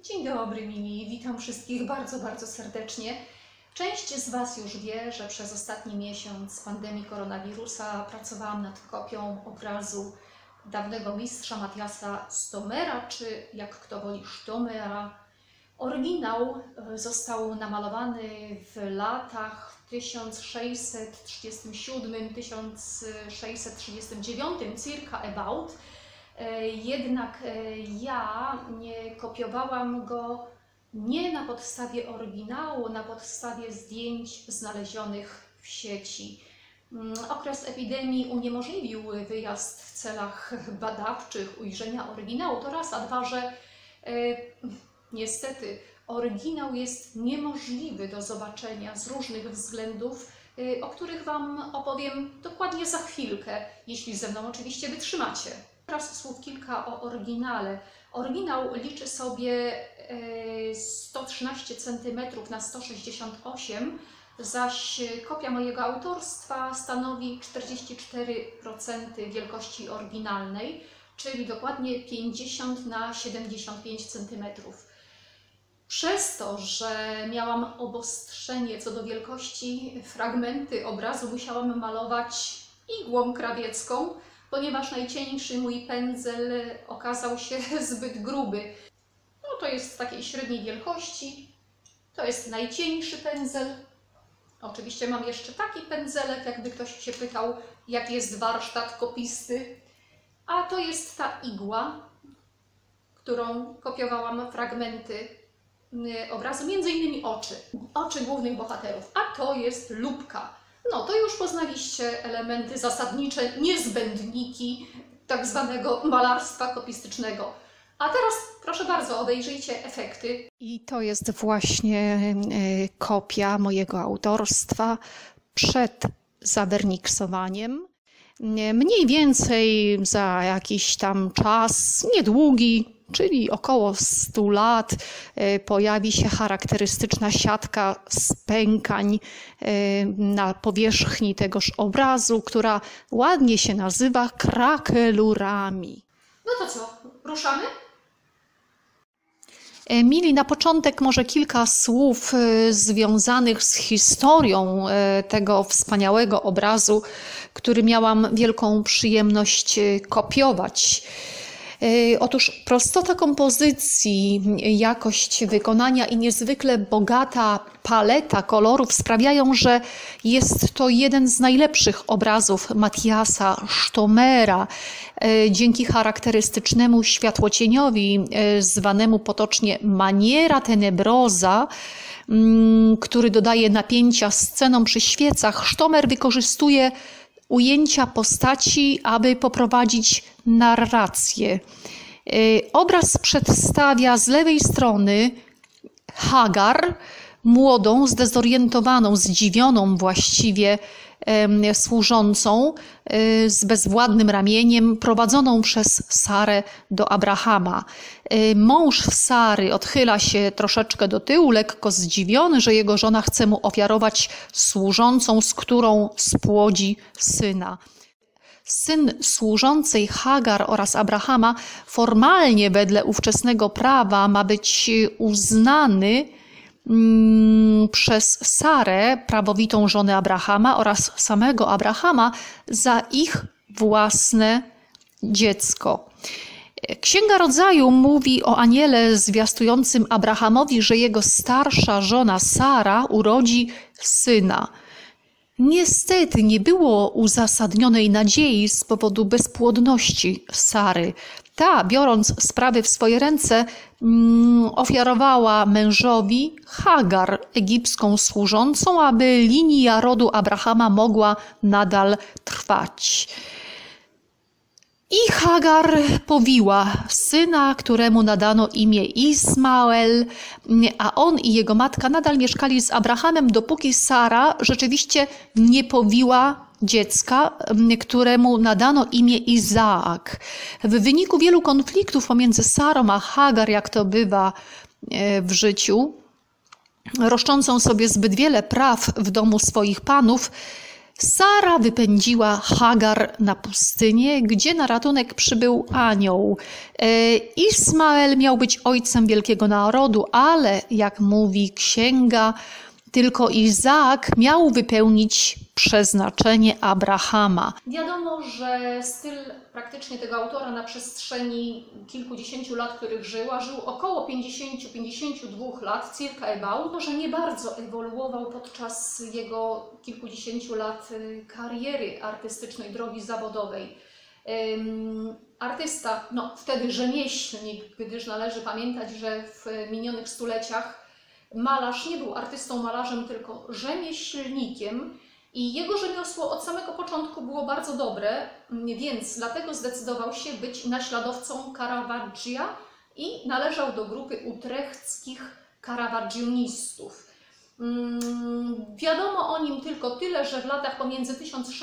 Dzień dobry Mimi, witam wszystkich bardzo serdecznie. Część z Was już wie, że przez ostatni miesiąc pandemii koronawirusa pracowałam nad kopią obrazu dawnego mistrza Matthiasa Stomera, czy jak kto woli Stomera. Oryginał został namalowany w latach 1637-1639, circa about. Jednak ja nie kopiowałam go nie na podstawie oryginału, na podstawie zdjęć znalezionych w sieci. Okres epidemii uniemożliwił wyjazd w celach badawczych, ujrzenia oryginału. To raz, a dwa, że niestety oryginał jest niemożliwy do zobaczenia z różnych względów, o których Wam opowiem dokładnie za chwilkę, jeśli ze mną oczywiście wytrzymacie. Teraz słów kilka o oryginale. Oryginał liczy sobie 113 cm na 168 cm, zaś kopia mojego autorstwa stanowi 44% wielkości oryginalnej, czyli dokładnie 50 na 75 cm. Przez to, że miałam obostrzenie co do wielkości, fragmenty obrazu musiałam malować igłą krawiecką, ponieważ najcieńszy mój pędzel okazał się zbyt gruby. No to jest takiej średniej wielkości, to jest najcieńszy pędzel. Oczywiście mam jeszcze taki pędzelek, jakby ktoś się pytał, jaki jest warsztat kopisty. A to jest ta igła, którą kopiowałam fragmenty obrazu, między innymi oczy głównych bohaterów. A to jest lupka. No to już poznaliście elementy zasadnicze, niezbędniki tak zwanego malarstwa kopistycznego. A teraz proszę bardzo, obejrzyjcie efekty. I to jest właśnie kopia mojego autorstwa przed zawerniksowaniem. Mniej więcej za jakiś tam czas, niedługi, czyli około 100 lat, pojawi się charakterystyczna siatka spękań na powierzchni tegoż obrazu, która ładnie się nazywa krakelurami. No to co, ruszamy? Mili, na początek może kilka słów związanych z historią tego wspaniałego obrazu, który miałam wielką przyjemność kopiować. Otóż prostota kompozycji, jakość wykonania i niezwykle bogata paleta kolorów sprawiają, że jest to jeden z najlepszych obrazów Matthiasa Stomera. Dzięki charakterystycznemu światłocieniowi, zwanemu potocznie maniera tenebrosa, który dodaje napięcia scenom przy świecach, Stomer wykorzystuje ujęcia postaci, aby poprowadzić narrację. Obraz przedstawia z lewej strony Hagar, młodą, zdezorientowaną, zdziwioną właściwie służącą z bezwładnym ramieniem, prowadzoną przez Sarę do Abrahama. Mąż Sary odchyla się troszeczkę do tyłu, lekko zdziwiony, że jego żona chce mu ofiarować służącą, z którą spłodzi syna. Syn służącej Hagar oraz Abrahama formalnie wedle ówczesnego prawa ma być uznany przez Sarę, prawowitą żonę Abrahama, oraz samego Abrahama za ich własne dziecko. Księga Rodzaju mówi o aniele zwiastującym Abrahamowi, że jego starsza żona Sara urodzi syna. Niestety nie było uzasadnionej nadziei z powodu bezpłodności Sary. Ta, biorąc sprawy w swoje ręce, ofiarowała mężowi Hagar, egipską służącą, aby linia rodu Abrahama mogła nadal trwać. I Hagar powiła syna, któremu nadano imię Ismael, a on i jego matka nadal mieszkali z Abrahamem, dopóki Sara rzeczywiście nie powiła dziecka, któremu nadano imię Izaak. W wyniku wielu konfliktów pomiędzy Sarą a Hagar, jak to bywa w życiu, roszczącą sobie zbyt wiele praw w domu swoich panów, Sara wypędziła Hagar na pustynię, gdzie na ratunek przybył anioł. Ismael miał być ojcem wielkiego narodu, ale jak mówi księga, tylko Izaak miał wypełnić przeznaczenie Abrahama. Wiadomo, że styl praktycznie tego autora na przestrzeni kilkudziesięciu lat, których żył, a żył około 50-52 lat, circa about, że nie bardzo ewoluował podczas jego kilkudziesięciu lat kariery artystycznej, drogi zawodowej. Artysta, no wtedy rzemieślnik, gdyż należy pamiętać, że w minionych stuleciach malarz nie był artystą, malarzem, tylko rzemieślnikiem i jego rzemiosło od samego początku było bardzo dobre, więc dlatego zdecydował się być naśladowcą Caravaggia i należał do grupy utrechckich caravagionistów. Wiadomo o nim tylko tyle, że w latach pomiędzy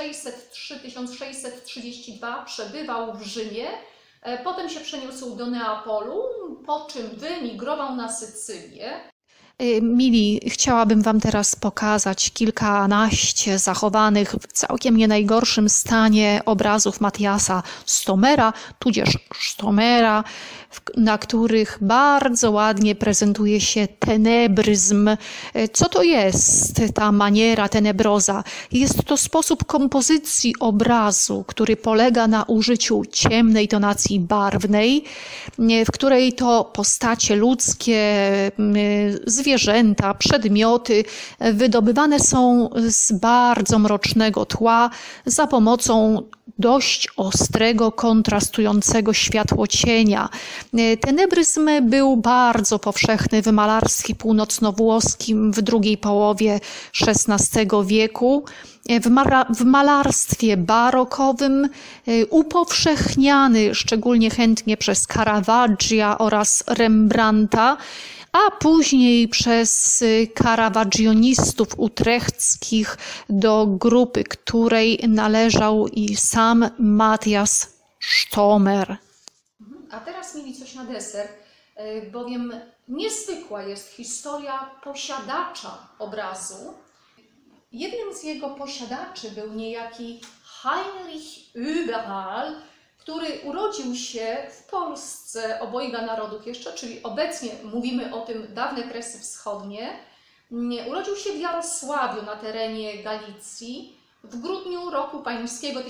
1603-1632 przebywał w Rzymie, potem się przeniósł do Neapolu, po czym wyemigrował na Sycylię. Mili, chciałabym Wam teraz pokazać kilkanaście zachowanych w całkiem nie najgorszym stanie obrazów Matthiasa Stomera, tudzież Stomera, na których bardzo ładnie prezentuje się tenebryzm. Co to jest ta maniera tenebrosa? Jest to sposób kompozycji obrazu, który polega na użyciu ciemnej tonacji barwnej, w której to postacie ludzkie, zwierzęta, przedmioty wydobywane są z bardzo mrocznego tła za pomocą dość ostrego, kontrastującego światłocienia. Tenebryzm był bardzo powszechny w malarstwie północnowłoskim w drugiej połowie XVI wieku. W malarstwie barokowym upowszechniany szczególnie chętnie przez Caravaggia oraz Rembrandta, a później przez caravagionistów utrechckich, do grupy której należał i sam Matthias Stomer. A teraz mieli coś na deser, bowiem niezwykła jest historia posiadacza obrazu. Jednym z jego posiadaczy był niejaki Heinrich Überal, który urodził się w Polsce obojga narodów jeszcze, czyli obecnie mówimy o tym dawne Kresy Wschodnie. Urodził się w Jarosławiu na terenie Galicji w grudniu roku pańskiego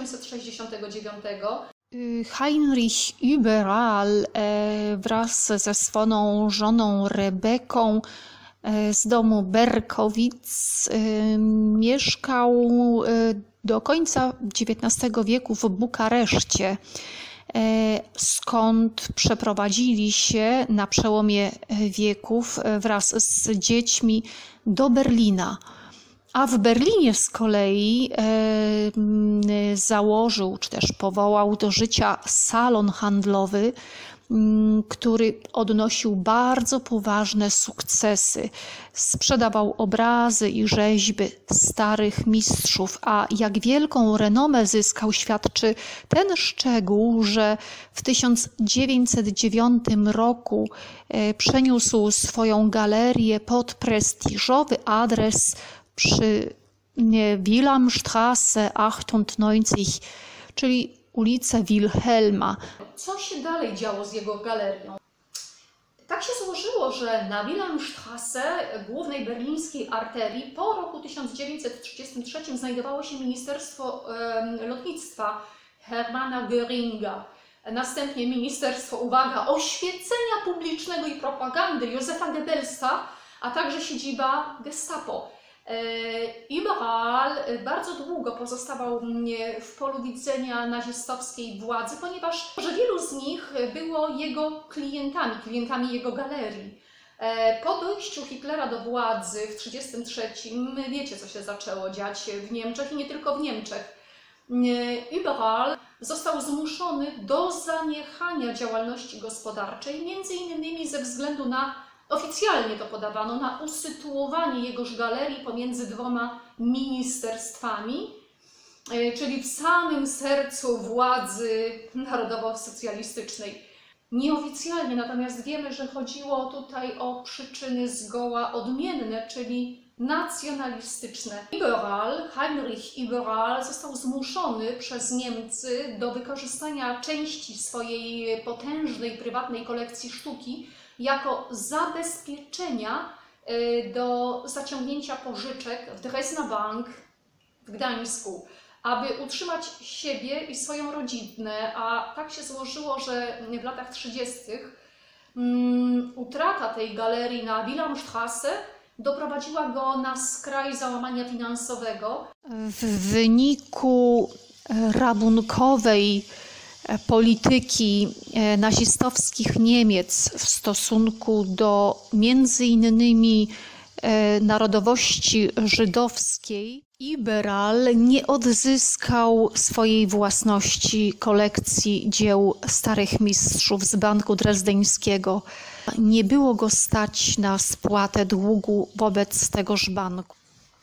1869. Heinrich Überal wraz ze swoją żoną Rebeką z domu Berkowic mieszkał do końca XIX wieku w Bukareszcie, skąd przeprowadzili się na przełomie wieków wraz z dziećmi do Berlina. A w Berlinie z kolei założył, czy też powołał do życia salon handlowy, który odnosił bardzo poważne sukcesy. Sprzedawał obrazy i rzeźby starych mistrzów, a jak wielką renomę zyskał, świadczy ten szczegół, że w 1909 roku przeniósł swoją galerię pod prestiżowy adres przy Wilhelmstraße 98, czyli ulicę Wilhelma. Co się dalej działo z jego galerią? Tak się złożyło, że na Wilhelmstraße, głównej berlińskiej arterii, po roku 1933 znajdowało się Ministerstwo Lotnictwa Hermanna Göringa. Następnie Ministerstwo, uwaga, Oświecenia Publicznego i Propagandy Józefa Goebbelsa, a także siedziba Gestapo. Überal bardzo długo pozostawał w polu widzenia nazistowskiej władzy, ponieważ wielu z nich było jego klientami jego galerii. Po dojściu Hitlera do władzy w 1933, wiecie, co się zaczęło dziać w Niemczech i nie tylko w Niemczech. Überal został zmuszony do zaniechania działalności gospodarczej, między innymi ze względu na, oficjalnie to podawano, na usytuowanie jegoż galerii pomiędzy dwoma ministerstwami, czyli w samym sercu władzy narodowo-socjalistycznej. Nieoficjalnie natomiast wiemy, że chodziło tutaj o przyczyny zgoła odmienne, czyli nacjonalistyczne. Liberal, Heinrich Liberal, został zmuszony przez Niemcy do wykorzystania części swojej potężnej, prywatnej kolekcji sztuki jako zabezpieczenia do zaciągnięcia pożyczek w Dresdner Bank w Gdańsku, aby utrzymać siebie i swoją rodzinę, a tak się złożyło, że w latach 30. Utrata tej galerii na Wilhelmstrasse doprowadziła go na skraj załamania finansowego. W wyniku rabunkowej polityki nazistowskich Niemiec w stosunku do między innymi narodowości żydowskiej, Liberal nie odzyskał swojej własności kolekcji dzieł starych mistrzów z Banku Drezdeńskiego. Nie było go stać na spłatę długu wobec tegoż banku.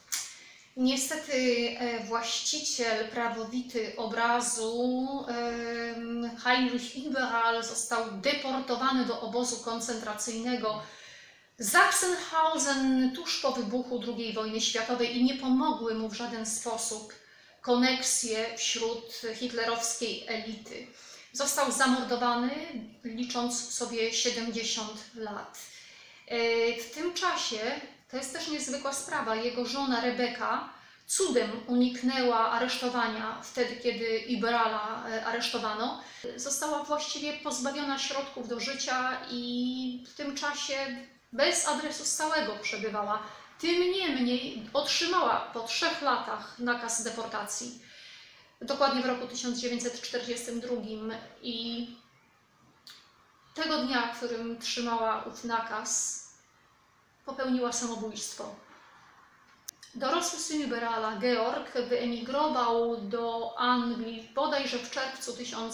Niestety właściciel prawowity obrazu, Heinrich Liberal, został deportowany do obozu koncentracyjnego Sachsenhausen tuż po wybuchu II wojny światowej i nie pomogły mu w żaden sposób koneksje wśród hitlerowskiej elity. Został zamordowany, licząc sobie 70 lat. W tym czasie, to jest też niezwykła sprawa, jego żona Rebeka cudem uniknęła aresztowania wtedy, kiedy Liberala aresztowano. Została właściwie pozbawiona środków do życia i w tym czasie bez adresu stałego przebywała. Tym niemniej otrzymała po 3 latach nakaz deportacji. Dokładnie w roku 1942 i tego dnia, w którym trzymała ów nakaz, popełniła samobójstwo. Dorosły syn Liberala, Georg, wyemigrował do Anglii bodajże w czerwcu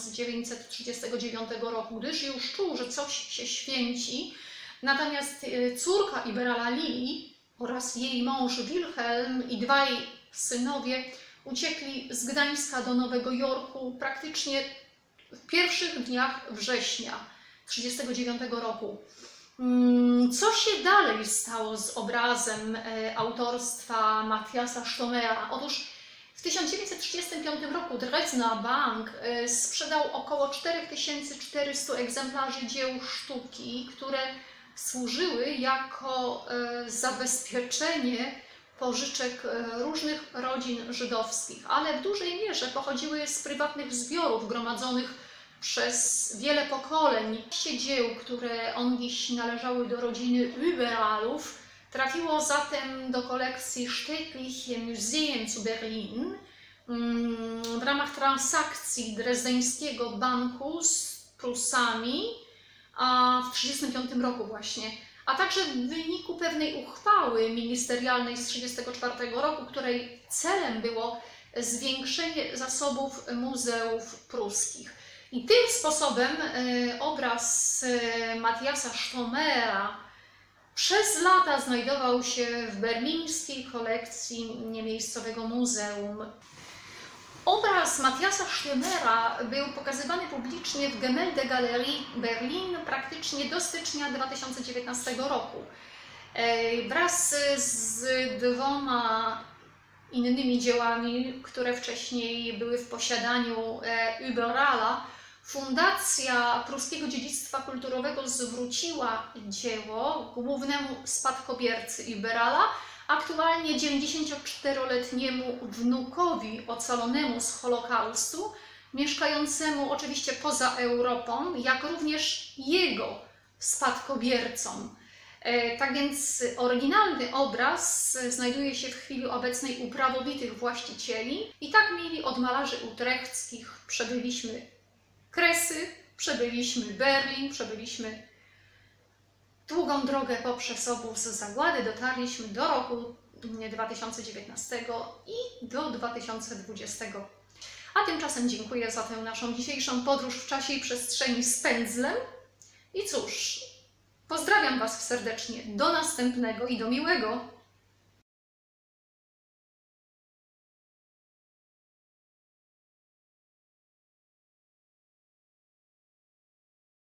1939 roku, gdyż już czuł, że coś się święci. Natomiast córka Liberala Lili oraz jej mąż Wilhelm i 2 synowie uciekli z Gdańska do Nowego Jorku praktycznie w pierwszych dniach września 1939 roku. Co się dalej stało z obrazem autorstwa Matthiasa Stommera? Otóż w 1935 roku Dresdner Bank sprzedał około 4400 egzemplarzy dzieł sztuki, które służyły jako zabezpieczenie pożyczek różnych rodzin żydowskich, ale w dużej mierze pochodziły z prywatnych zbiorów gromadzonych przez wiele pokoleń. Dzieł, które ongiś należały do rodziny Liberalów, trafiło zatem do kolekcji Städtliche Museen zu Berlin w ramach transakcji Drezdeńskiego Banku z Prusami, a w 1935 roku właśnie, a także w wyniku pewnej uchwały ministerialnej z 1934 roku, której celem było zwiększenie zasobów muzeów pruskich. I tym sposobem obraz Matthiasa Stommera przez lata znajdował się w berlińskiej kolekcji niemiejscowego muzeum. Obraz Matthiasa Stommera był pokazywany publicznie w Gemäldegalerie Berlin praktycznie do stycznia 2019 roku. Wraz z 2 innymi dziełami, które wcześniej były w posiadaniu Liberala, Fundacja Pruskiego Dziedzictwa Kulturowego zwróciła dzieło głównemu spadkobiercy Liberala, aktualnie 94-letniemu wnukowi ocalonemu z Holokaustu, mieszkającemu oczywiście poza Europą, jak również jego spadkobiercom. Tak więc oryginalny obraz znajduje się w chwili obecnej u prawowitych właścicieli i tak mieli od malarzy utrechckich przebyliśmy Kresy, przebyliśmy Berlin, przebyliśmy długą drogę poprzez obóz zagłady, dotarliśmy do roku 2019 i do 2020. A tymczasem dziękuję za tę naszą dzisiejszą podróż w czasie i przestrzeni z pędzlem. I cóż, pozdrawiam Was serdecznie, do następnego i do miłego!